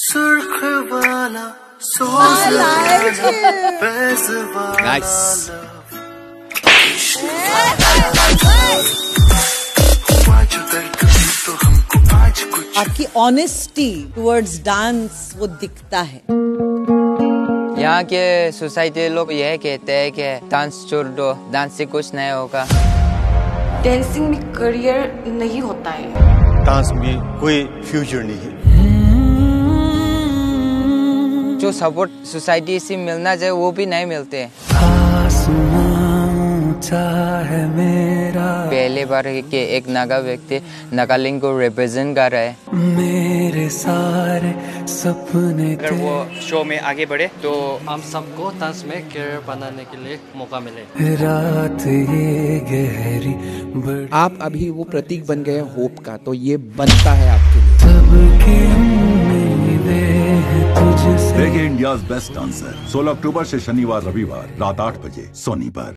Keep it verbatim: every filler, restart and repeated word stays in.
सुर्ख वाला सोच Nice. आपकी ऑनेस्टी टुवर्ड्स डांस वो दिखता है। यहाँ के सोसाइटी लोग यह कहते हैं कि डांस छोड़ दो, डांस से कुछ नहीं होगा। डांसिंग में करियर नहीं होता है। डांस में कोई फ्यूचर नहीं है। जो सपोर्ट सोसाइटी से मिलना चाहिए वो भी नहीं मिलते। है मेरा पहले बार के एक नागा व्यक्ति नागालैंड को रिप्रेजेंट कर रहा है। मेरे सारे सपने अगर वो शो में आगे बढ़े तो हम सबको डांस में करियर बनाने के लिए मौका मिले। रात ये गहरी बड़ी आप अभी वो प्रतीक बन गए होप का, तो ये बनता है आपके लिए। सबके उम्मीदें हैं तुझसे। देखिए इंडियाज बेस्ट डांसर सोलह अक्टूबर से शनिवार रविवार रात आठ बजे सोनी पर।